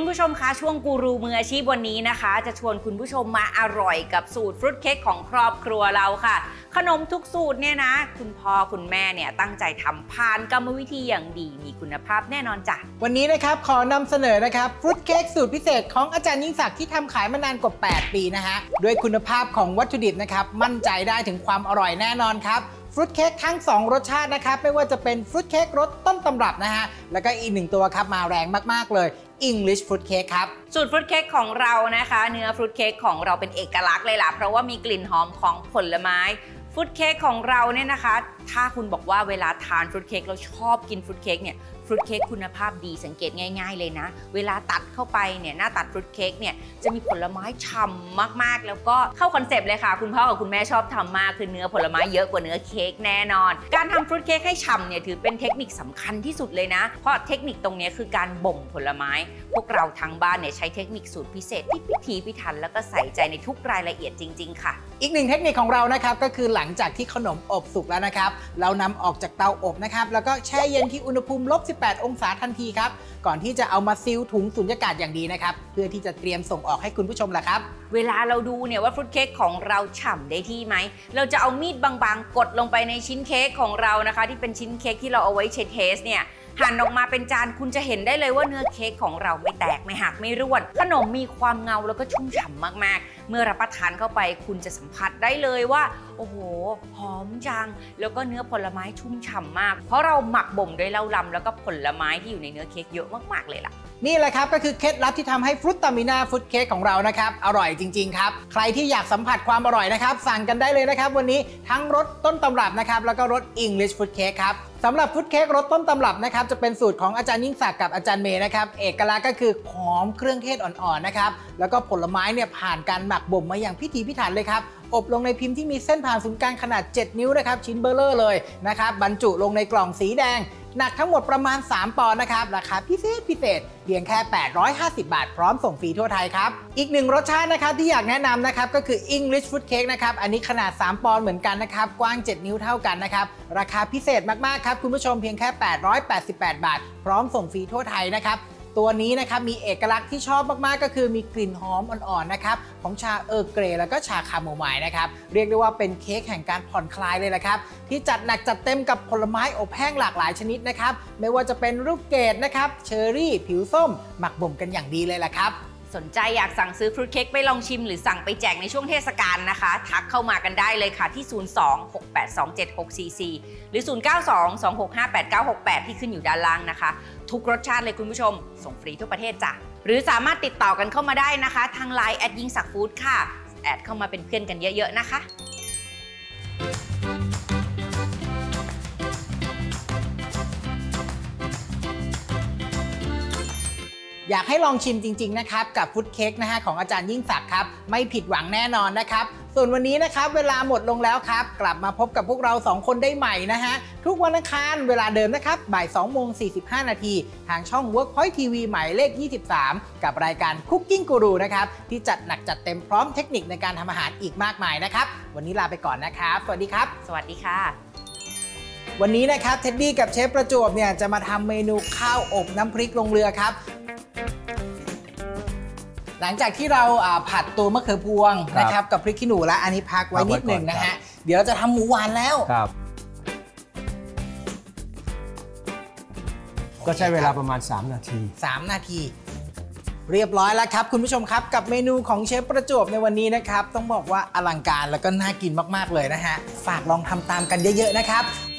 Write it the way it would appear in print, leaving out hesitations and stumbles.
คุณผู้ชมคะช่วงกูรูมืออาชีพวันนี้นะคะจะชวนคุณผู้ชมมาอร่อยกับสูตรฟรุตเค้กของครอบครัวเราค่ะขนมทุกสูตรเนี่ยนะคุณพ่อคุณแม่เนี่ยตั้งใจทำผ่านกรรมวิธีอย่างดีมีคุณภาพแน่นอนจ้ะวันนี้นะครับขอนำเสนอนะครับฟรุตเค้กสูตรพิเศษของอาจารย์ยิ่งศักดิ์ที่ทำขายมานานกว่า8 ปีนะฮะด้วยคุณภาพของวัตถุดิบนะครับมั่นใจได้ถึงความอร่อยแน่นอนครับฟรุตเค้กทั้ง2รสชาตินะครับไม่ว่าจะเป็นฟรุตเค้กรสต้นตำรับนะฮะแล้วก็อีก1ตัวครับมาแรงมากๆเลย English Fruit Cake ครับสูตรฟรุตเค้กของเรานะคะเนื้อฟรุตเค้กของเราเป็นเอกลักษณ์เลยล่ะเพราะว่ามีกลิ่นหอมของผลไม้ฟรุตเค้กของเราเนี่ยนะคะถ้าคุณบอกว่าเวลาทานฟรุตเค้กเราชอบกินฟรุตเค้กเนี่ยฟรุตเค้กคุณภาพดีสังเกตง่ายๆเลยนะเวลาตัดเข้าไปเนี่ยหน้าตัดฟรุตเค้กเนี่ยจะมีผลไม้ฉ่ำมากๆแล้วก็เข้าคอนเซปต์เลยค่ะคุณพ่อกับคุณแม่ชอบทำมากคือเนื้อผลไม้เยอะกว่าเนื้อเค้กแน่นอนการทำฟรุตเค้กให้ฉ่ำเนี่ยถือเป็นเทคนิคสำคัญที่สุดเลยนะเพราะเทคนิคตรงนี้คือการบ่มผลไม้พวกเราทั้งบ้านเนี่ยใช้เทคนิคสูตรพิเศษที่พิถีพิถันแล้วก็ใส่ใจในทุกรายละเอียดจริงๆค่ะอีกหนึ่งเทคนิคของเรานะครับก็คือหลังจากที่ขนมอบสุกแล้วนะครับเรานำออกจากเตาอบนะครับแล้วก็แช่เย็นที่อุณหภูมิ-18 องศาทันทีครับก่อนที่จะเอามาซีลถุงสุญญากาศอย่างดีนะครับเพื่อที่จะเตรียมส่งออกให้คุณผู้ชมละครับเวลาเราดูเนี่ยว่าฟรุตเค้กของเราฉ่ำได้ที่ไหมเราจะเอามีดบางๆกดลงไปในชิ้นเค้กของเรานะคะที่เป็นชิ้นเค้กที่เราเอาไว้เทสเนี่ยหั่นออกมาเป็นจานคุณจะเห็นได้เลยว่าเนื้อเค้กของเราไม่แตกไม่หักไม่ร่วนขนมมีความเงาแล้วก็ชุ่มฉ่ำมากๆเมื่อรับประทานเข้าไปคุณจะสัมผัสได้เลยว่าโอ้โหหอมจังแล้วก็เนื้อผลไม้ชุ่มฉ่ำมากเพราะเราหมักบ่มด้วยเหล้าลำแล้วก็ผลไม้ที่อยู่ในเนื้อเค้กเยอะมากๆเลยล่ะนี่แหละครับก็คือเคล็ดลับที่ทำให้ฟรุตตามิน่าฟรุตเค้กของเรานะครับอร่อยจริงๆครับใครที่อยากสัมผัสความอร่อยนะครับสั่งกันได้เลยนะครับวันนี้ทั้งรสต้นตำรับนะครับแล้วก็รส English Fruit Cake ครับสำหรับฟรุตเค้กรสต้นตำรับนะครับจะเป็นสูตรของอาจารย์ยิ่งศักดิ์กับอาจารย์เมย์นะครับเอกลักษณ์ก็คือหอมเครื่องเทศอ่อนๆนะครับแล้วก็ผลไม้เนี่ยผ่านการหมักบ่มมาอย่างพิถีพิถันเลยครับอบลงในพิมพ์ที่มีเส้นผ่านศูนย์กลางขนาด7 นิ้วนะครับชิ้นเบลเลอร์เลยนะครับบรรจุลงในกล่องสีแดงหนักทั้งหมดประมาณ3 ปอนด์นะครับราคาพิเศษเพียงแค่850 บาทพร้อมส่งฟรีทั่วไทยครับอีกหนึ่งรสชาตินะครับที่อยากแนะนำนะครับก็คือ English Fruit Cake นะครับอันนี้ขนาด3 ปอนด์เหมือนกันนะครับกว้าง7 นิ้วเท่ากันนะครับราคาพิเศษมากๆครับคุณผู้ชมเพียงแค่888 บาทพร้อมส่งฟรีทั่วไทยนะครับตัวนี้นะครับมีเอกลักษณ์ที่ชอบมากๆก็คือมีกลิ่นหอมอ่อนๆนะครับของชาเออร์เกรย์แล้วก็ชาคาโมไมล์นะครับเรียกได้ว่าเป็นเค้กแห่งการผ่อนคลายเลยละครับที่จัดหนักจัดเต็มกับผลไม้อบแห้งหลากหลายชนิดนะครับไม่ว่าจะเป็นลูกเกดนะครับเชอร์รี่ผิวส้มหมักบ่มกันอย่างดีเลยละครับสนใจอยากสั่งซื้อฟรุตเค้กไปลองชิมหรือสั่งไปแจกในช่วงเทศกาลนะคะทักเข้ามากันได้เลยค่ะที่02-682-7644หรือ0922658968ที่ขึ้นอยู่ด้านล่างนะคะทุกรสชาติเลยคุณผู้ชมส่งฟรีทั่วประเทศจ้ะหรือสามารถติดต่อกันเข้ามาได้นะคะทาง LINE ยิ่งศักดิ์ฟู้ดค่ะแอดเข้ามาเป็นเพื่อนกันเยอะๆนะคะอยากให้ลองชิมจริงๆนะครับกับฟรุตเค้กนะฮะของอาจารย์ยิ่งศักดิ์ครับไม่ผิดหวังแน่นอนนะครับส่วนวันนี้นะครับเวลาหมดลงแล้วครับกลับมาพบกับพวกเรา2 คนได้ใหม่นะฮะทุกวันอังคารเวลาเดิมนะครับบ่าย 2:45 นาทีทางช่อง Workpoint TV หมายเลข 23 กับรายการ Cooking Guru นะครับที่จัดหนักจัดเต็มพร้อมเทคนิคในการทำอาหารอีกมากมายนะครับวันนี้ลาไปก่อนนะครับสวัสดีครับสวัสดีค่ะวันนี้นะครับเท็ดดี้กับเชฟประจวบเนี่ยจะมาทำเมนูข้าวอบน้ำพริกลงเรือครับหลังจากที่เราผัดตัวมะเขือพวงนะครับกับพริกขี้หนูแล้วอันนี้พักไว้นิดหนึ่งนะฮะเดี๋ยวเราจะทำหมูหวานแล้วก็ใช้เวลาประมาณ3 นาที 3 นาทีเรียบร้อยแล้วครับคุณผู้ชมครับกับเมนูของเชฟประจวบในวันนี้นะครับต้องบอกว่าอลังการแล้วก็น่ากินมากๆเลยนะฮะฝากลองทำตามกันเยอะๆนะครับ